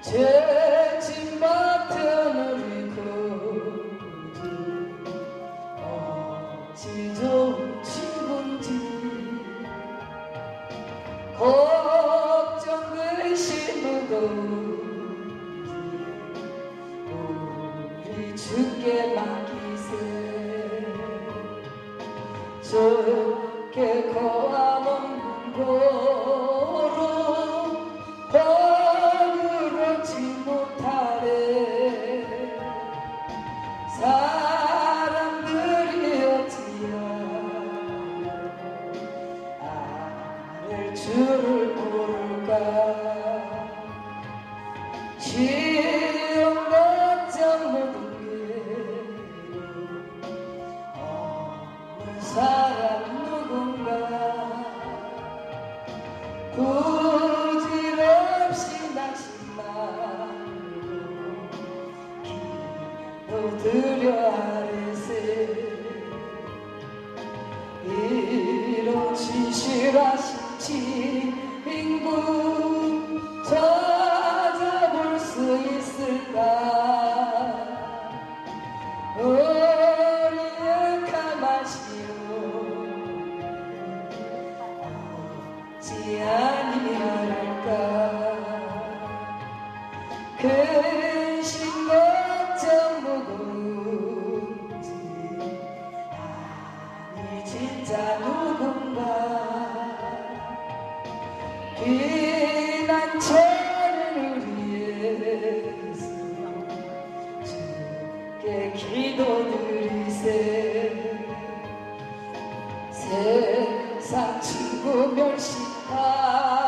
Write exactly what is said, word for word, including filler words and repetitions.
죄짐 맡은 우리 고들 어찌 좋은 친구인지 걱정 근심 무거운지 우리 주께 맡기세. 주께 고함 없는 고로 버그러지 못하네. 사람들이 어찌하여 아를 줄을 모를까. 시험 걱정 모든 게로 어느 사람 누군가 부질없이 낙심 말고 기도드려 아뢰세. 이런 진실하신 친구 찾아볼 수 있을까. 우리 약한 마시오 어찌 아니할까. 근심 걱정 무거운지 아니 진짜 누군가 비난처는 우리의 수 주께 기도드리세. 세상 친구 멸시하